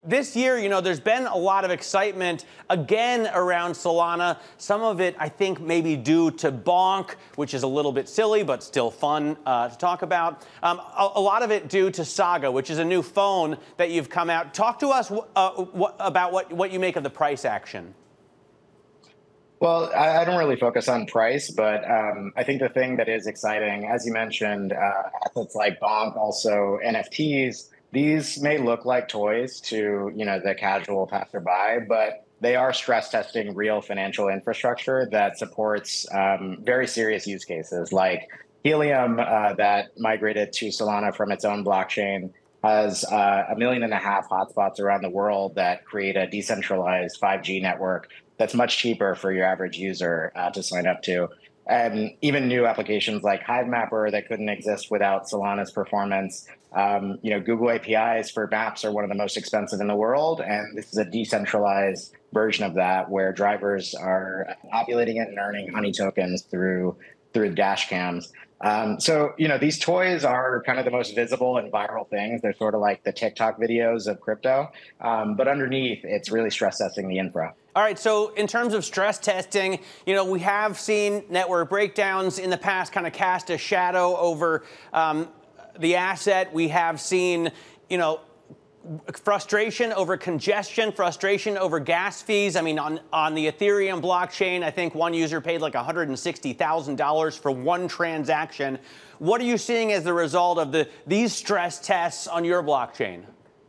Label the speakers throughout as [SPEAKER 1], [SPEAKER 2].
[SPEAKER 1] this year, there's been a lot of excitement again around Solana. Some of it, I think, maybe due to Bonk, which is a little bit silly, but still fun to talk about. A lot of it due to Saga, which is a new phone that you've come out. Talk to us about what you make of the price action.
[SPEAKER 2] Well, I don't really focus on price, but I think the thing that is exciting, as you mentioned, assets like Bonk, also NFTs, these may look like toys to, the casual passerby, but they are stress testing real financial infrastructure that supports very serious use cases like Helium that migrated to Solana from its own blockchain has 1.5 million hotspots around the world that create a decentralized 5G network that's much cheaper for your average user to sign up to. And even new applications like Hivemapper that couldn't exist without Solana's performance. Google APIs for maps are one of the most expensive in the world. And this is a decentralized version of that where drivers are populating it and earning honey tokens through dash cams. So, these toys are kind of the most visible and viral things. They're sort of like the TikTok videos of crypto. But underneath, it's really stress testing the infra.
[SPEAKER 1] All right, so in terms of stress testing, we have seen network breakdowns in the past kind of cast a shadow over the asset. We have seen, frustration over congestion, frustration over gas fees. I mean, on the Ethereum blockchain, I think one user paid like $160,000 for one transaction. What are you seeing as the result of these stress tests on your blockchain?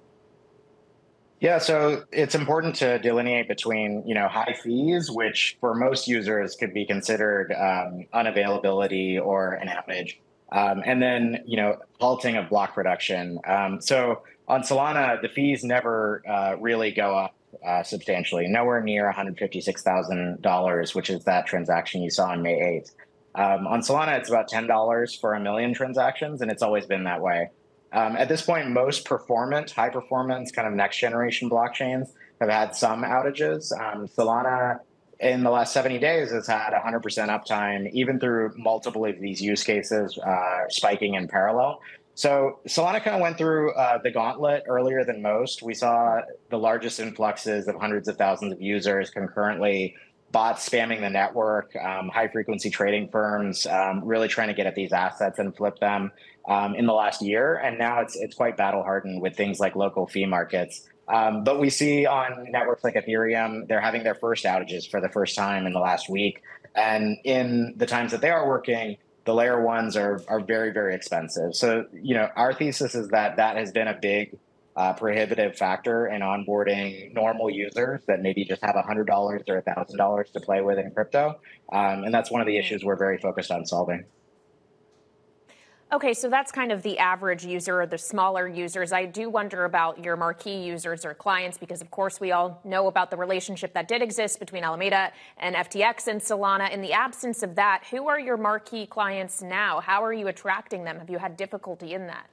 [SPEAKER 2] Yeah, so it's important to delineate between, high fees, which for most users could be considered unavailability or an outage, and then, halting of block production. So on Solana, the fees never really go up substantially, nowhere near $156,000, which is that transaction you saw on May 8th. On Solana, it's about $10 for 1 million transactions, and it's always been that way. At this point, most high performance, kind of next generation blockchains have had some outages. Solana in the last 70 days has had 100% uptime, even through multiple of these use cases spiking in parallel. So Solana kind of went through the gauntlet earlier than most. We saw the largest influxes of hundreds of thousands of users concurrently, bots spamming the network, high-frequency trading firms really trying to get at these assets and flip them in the last year. And now it's quite battle-hardened with things like local fee markets. But we see on networks like Ethereum, they're having their first outages for the first time in the last week. And in the times that they are working, the layer ones are very, very expensive. So, our thesis is that has been a big prohibitive factor in onboarding normal users that maybe just have $100 or $1,000 to play with in crypto. And that's one of the issues we're very focused on solving.
[SPEAKER 3] Okay, so that's kind of the average user or the smaller users. I do wonder about your marquee users or clients because, of course, we all know about the relationship that did exist between Alameda and FTX and Solana. In the absence of that, who are your marquee clients now? How are you attracting them? Have you had difficulty in that?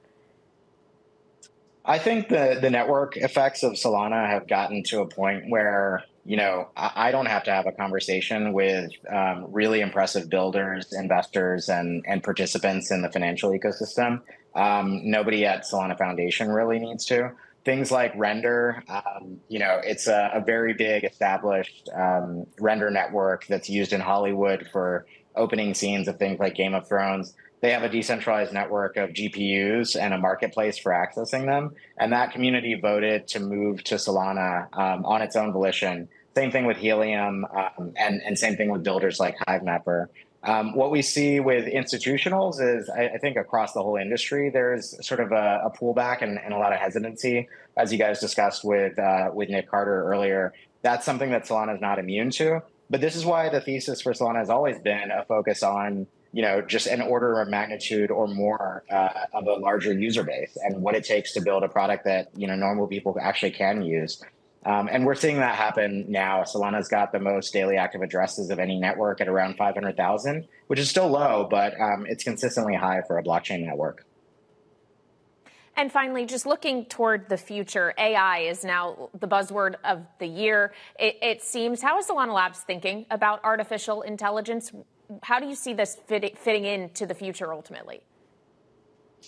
[SPEAKER 2] I think the network effects of Solana have gotten to a point where, I don't have to have a conversation with really impressive builders, investors, and participants in the financial ecosystem. Nobody at Solana Foundation really needs to. Things like Render, it's a very big established render network that's used in Hollywood for opening scenes of things like Game of Thrones. They have a decentralized network of GPUs and a marketplace for accessing them. And that community voted to move to Solana on its own volition. Same thing with Helium and same thing with builders like Hivemapper. What we see with institutionals is, I think across the whole industry, there's sort of a pullback and a lot of hesitancy, as you guys discussed with Nick Carter earlier. That's something that Solana is not immune to. But this is why the thesis for Solana has always been a focus on just an order of magnitude or more of a larger user base and what it takes to build a product that, normal people actually can use. And we're seeing that happen now. Solana's got the most daily active addresses of any network at around 500,000, which is still low, but it's consistently high for a blockchain network.
[SPEAKER 3] And finally, just looking toward the future, AI is now the buzzword of the year. It seems, how is Solana Labs thinking about artificial intelligence? How do you see this fitting into the future ultimately?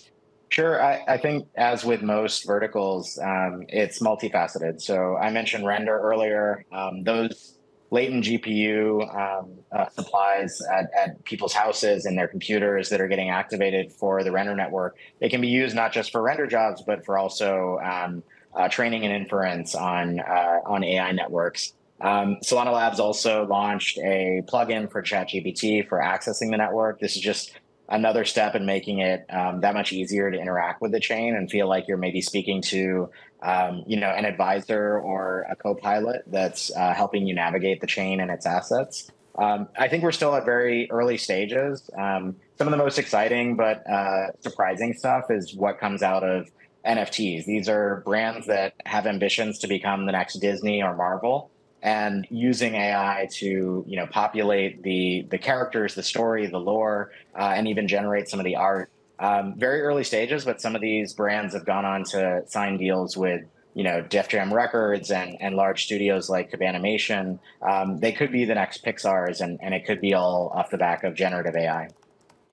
[SPEAKER 2] Sure. I think as with most verticals, it's multifaceted. So I mentioned render earlier. Those latent GPU supplies at people's houses and their computers that are getting activated for the render network, they can be used not just for render jobs, but for also training and inference on AI networks. Solana Labs also launched a plugin for ChatGPT for accessing the network. This is just another step in making it that much easier to interact with the chain and feel like you're maybe speaking to an advisor or a co-pilot that's helping you navigate the chain and its assets. I think we're still at very early stages. Some of the most exciting but surprising stuff is what comes out of NFTs. These are brands that have ambitions to become the next Disney or Marvel, and using AI to populate the characters, the story, the lore, and even generate some of the art. Very early stages, but some of these brands have gone on to sign deals with Def Jam Records and large studios like Cabanimation. They could be the next Pixar's, and it could be all off the back of generative AI.